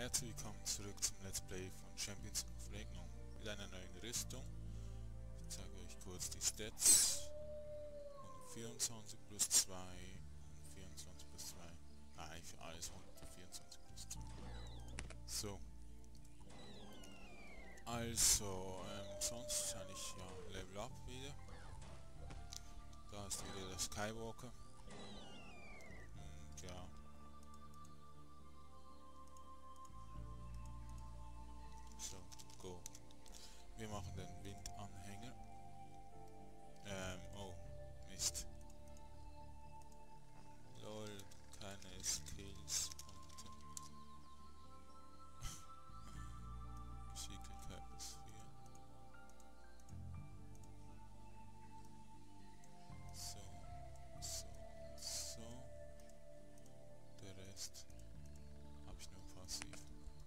Herzlich willkommen zurück zum Let's Play von Champions of Regnum mit einer neuen Rüstung. Ich zeige euch kurz die Stats. 124 plus 2, 124 plus 2. Eigentlich für alles 124 plus 2. So. Also, sonst kann ich ja Level Up wieder. Da ist wieder der Skywalker. Und ja. So, go. Wir machen den Windanhänger. Oh, Mist. Lol, keine Skills. Geschicklichkeit plus 4. So, so, so. Der Rest habe ich nur passiv.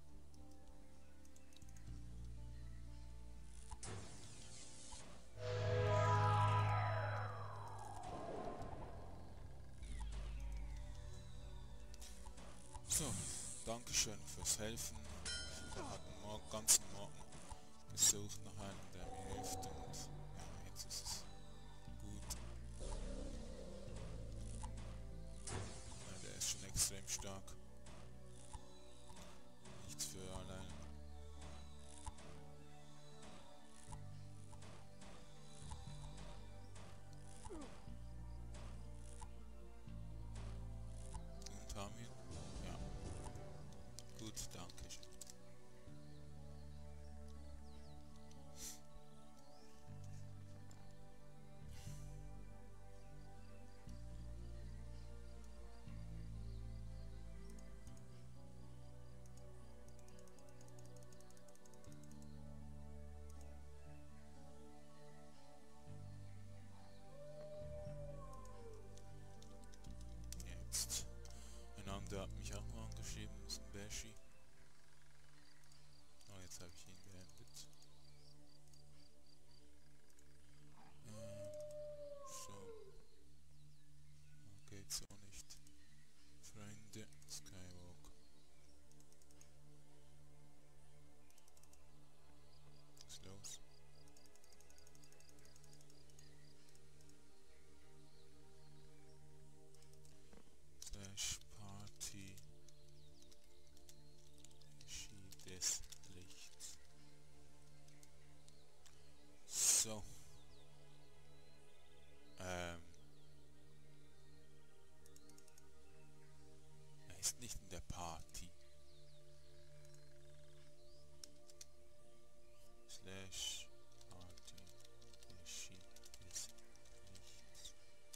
So, Dankeschön fürs Helfen. Wir hatten den ganzen Morgen gesucht nach einem, der mir hilft, und ja, jetzt ist es gut. Ja, der ist schon extrem stark. Nichts für allein. Und haben wir? Ja. Gut, danke schön. Jetzt. Ein anderer hat mich auch mal angeschrieben, das ist ein Bashi. Oh, jetzt habe ich ihn beendet. So. Geht so nicht. Freunde, Skywalker. Was ist los? Slash Party. Regie des Lichts. So. Er ist nicht in der Party. Slash Party. Regie des Lichts.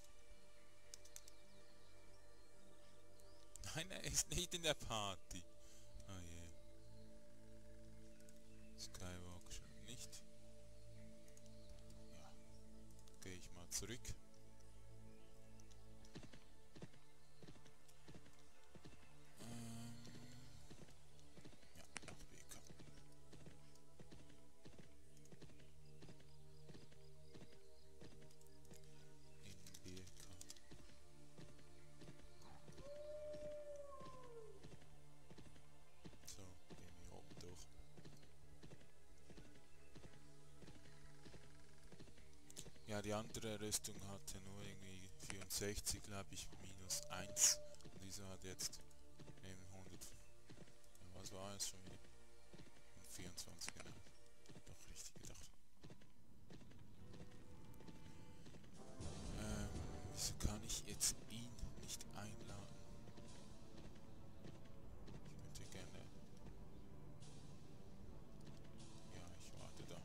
Nein, er ist nicht in der Party. Oh je. Skywalker schon nicht. Ja. Gehe ich mal zurück. Ja, nach BK. In BK. So, gehen wir oben durch. Ja, die andere Rüstung hatte nur irgendwie 64, glaube ich, minus 1. Und diese hat jetzt eben 100. Ja, was war es schon wieder? Und 24, genau. Doch richtig gedacht. Wieso kann ich jetzt ihn nicht einladen? Ich würde gerne... Ja, ich warte da.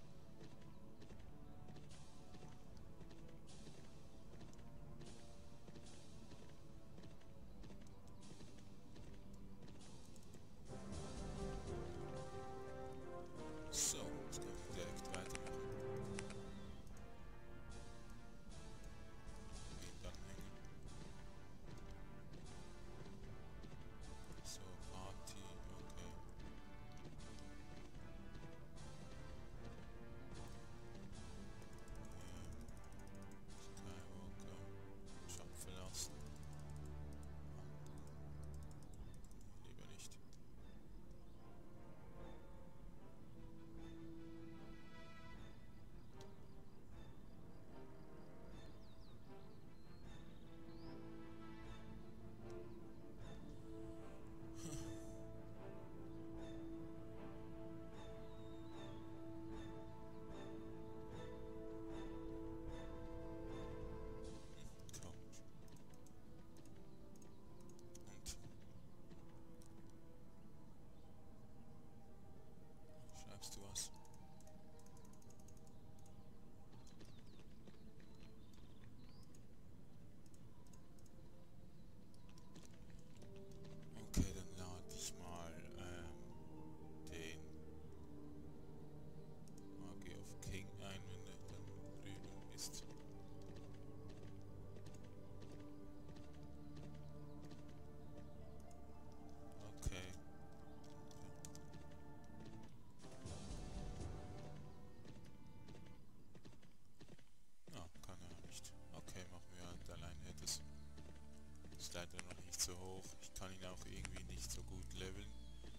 nicht so gut leveln.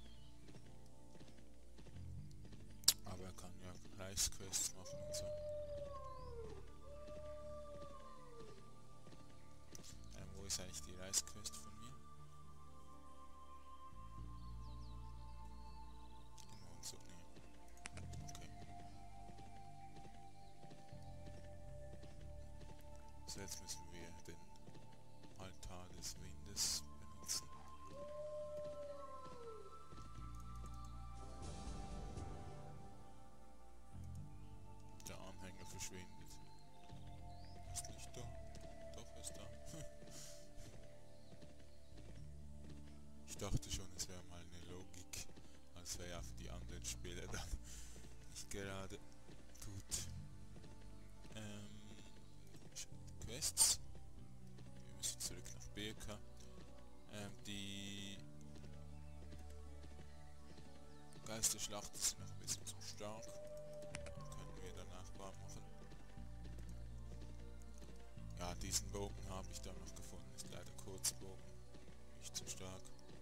Aber er kann ja Reichsquests machen und so. Wo ist eigentlich die Reichsquest von mir? Immer und so, nee. Okay. So, jetzt müssen wir den Altar des Windes benutzen. Der Anhänger verschwindet. Ist nicht da. Doch, ist da. Ich dachte schon, es wäre mal eine Logik, als wäre ja für die anderen Spieler dann nicht gerade gut. Quests. Wir müssen zurück nach Birka. Die Geisterschlacht ist noch ein bisschen zu stark. Können wir danach warm machen. Ja, diesen Bogen habe ich da noch gefunden. Ist leider Kurzbogen. Nicht so stark.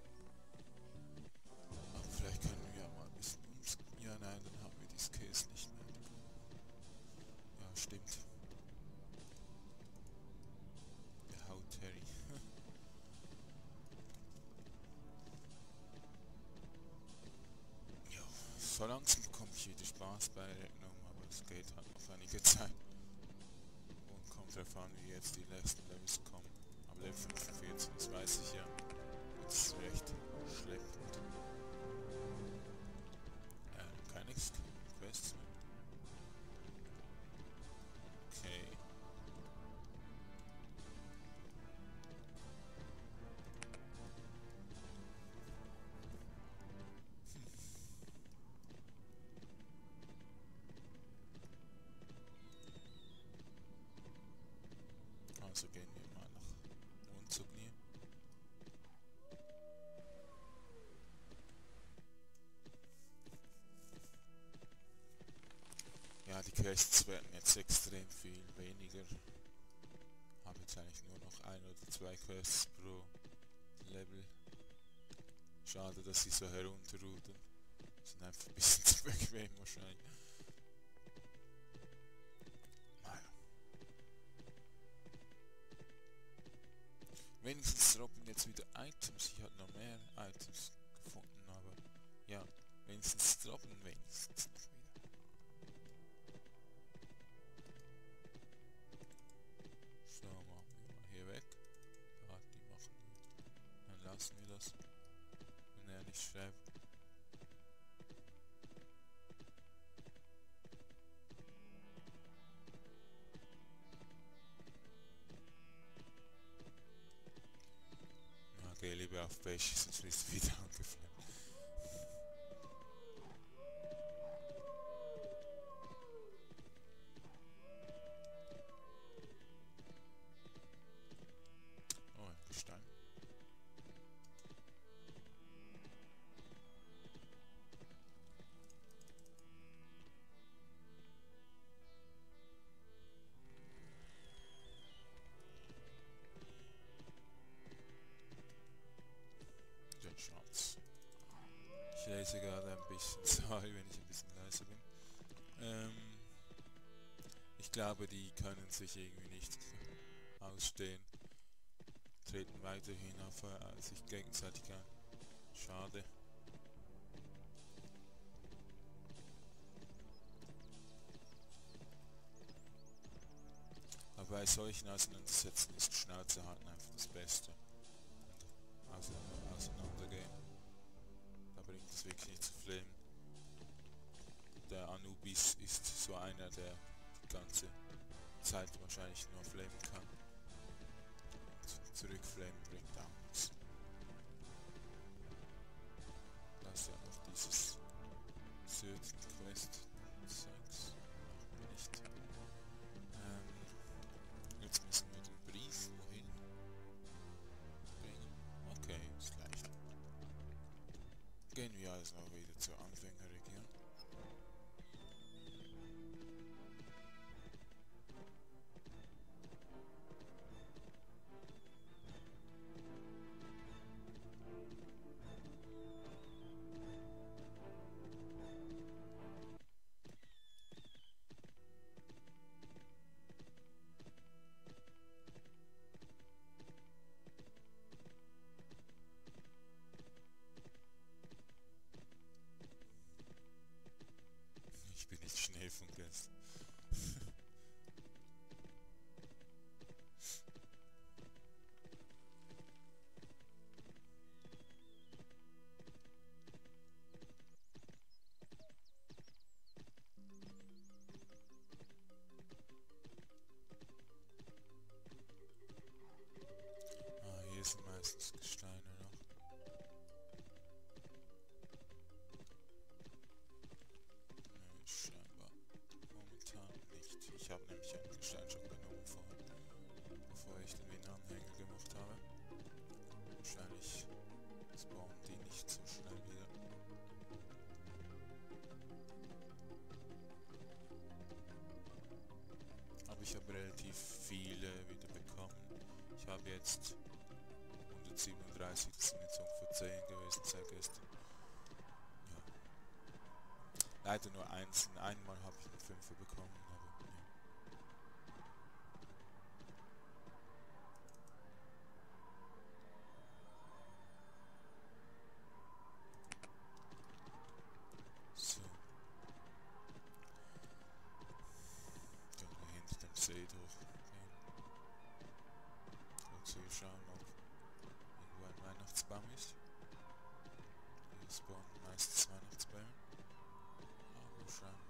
Aber vielleicht können wir ja mal ein bisschen ja, nein, dann haben wir die Skills nicht mehr. Ja, stimmt. Der Haut-Harry. Jo, so langsam bekomme ich wieder Spaß bei Regnum, aber es geht halt noch einige Zeit. Und kommt darauf an, wie jetzt die nächsten Levels kommen. Aber Level 45, das weiß ich ja. Das ist recht schleppend. Keine Quests mehr. Okay. Also gehen wir mal nach Unzugni. Ja, die Quests werden jetzt extrem viel weniger. Habe jetzt eigentlich nur noch 1 oder 2 Quests pro Level. Schade, dass sie so herunterrudern. Sind einfach ein bisschen zu bequem wahrscheinlich. Naja. Wenigstens droppen jetzt wieder Items. Ich hatte noch mehr Items gefunden, aber ja, wenigstens droppen wenigstens noch wieder. So, machen wir mal hier weg. Ja, die machen wir. Dann lassen wir das. Wenn er nicht schreibt. Na, geh lieber auf Beige, sonst wirst du wieder angeflammt. Oh, ein Gestein. Den Schatz. Ich lese gerade ein bisschen, sorry, wenn ich ein bisschen leiser bin. Ich glaube, die können sich irgendwie nicht ausstehen. Treten weiterhin auf sich gegenseitig an. Schade. Aber bei solchen Auseinandersetzungen ist Schnauze halten einfach das Beste. Und auseinandergehen. Da bringt es wirklich nicht zu flamen. Der Anubis ist so einer, der die ganze Zeit wahrscheinlich nur flamen kann. Zurückflamen bringt auch nichts. Das ist ja noch dieses Certain Quest Zeugs. Machen wir nicht. Jetzt müssen wir den Brief wohin bringen. Okay, ist leicht. Gehen wir also noch wieder zur Anfängerregion. jetzt. Ah, hier sind meistens Gesteine noch. Nö, scheinbar momentan nicht. Ich habe nämlich einen Gestein schon genommen vorhin, bevor ich den Wiener-Anhänger gemacht habe. Wahrscheinlich spawnen die nicht so schnell wieder. Aber ich habe relativ viele wieder bekommen. Ich habe jetzt 137, das sind jetzt ungefähr 10 gewesen seit gestern. Ja. Leider nur einzeln. Einmal habe ich einen 5er bekommen, aber ja. So. Können wir hinter dem See durchgehen. Und so schauen, ob irgendwo ein Weihnachtsbaum ist. Hier spawnen meistens Weihnachtsbäume. Aber scheinbar